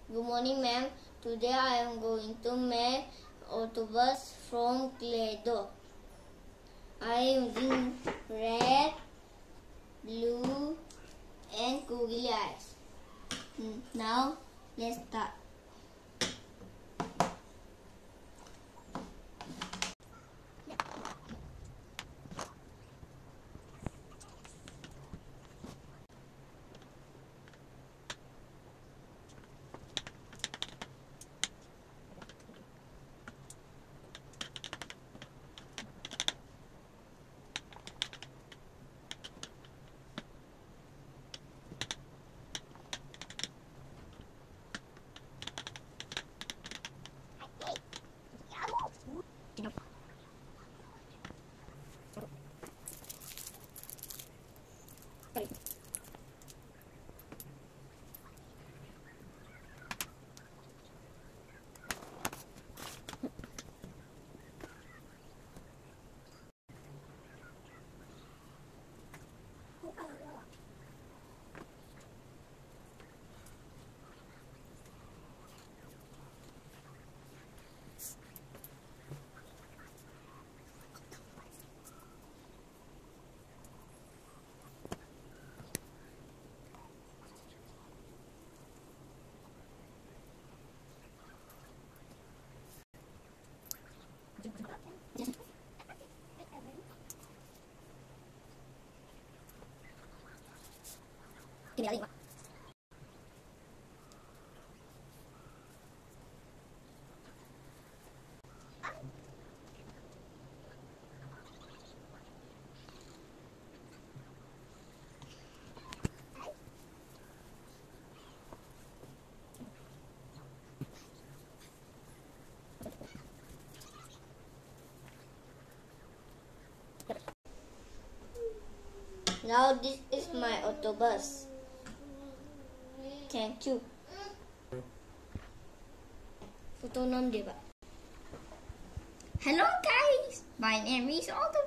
Good morning, ma'am. Today I am going to make autobus from Play-Doh. I am using red, blue, and googly eyes. Now let's start. Now this is my autobus. Thank you. Photo nom dia, Pak. Hello guys, my name is Autobus.